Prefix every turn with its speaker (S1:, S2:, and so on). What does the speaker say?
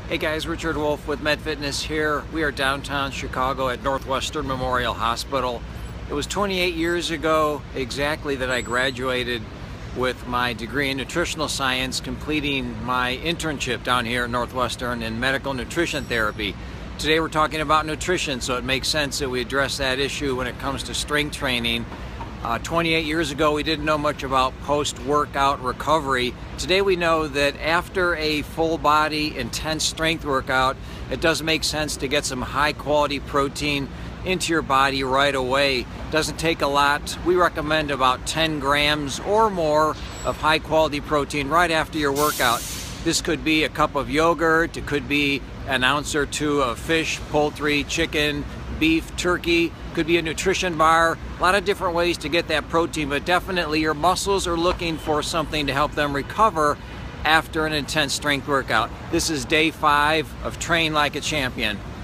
S1: Hey guys, Richard Wolf with MEDFITNESS here. We are downtown Chicago at Northwestern Memorial Hospital. It was 28 years ago exactly that I graduated with my degree in nutritional science, completing my internship down here at Northwestern in medical nutrition therapy. Today we're talking about nutrition, so it makes sense that we address that issue when it comes to strength training. 28 years ago, we didn't know much about post-workout recovery. Today we know that after a full-body, intense strength workout, it does make sense to get some high-quality protein into your body right away. Doesn't take a lot. We recommend about 10 grams or more of high-quality protein right after your workout. This could be a cup of yogurt, it could be an ounce or two of fish, poultry, chicken, beef, turkey, could be a nutrition bar, a lot of different ways to get that protein, but definitely your muscles are looking for something to help them recover after an intense strength workout. This is day 5 of Train Like a Champion.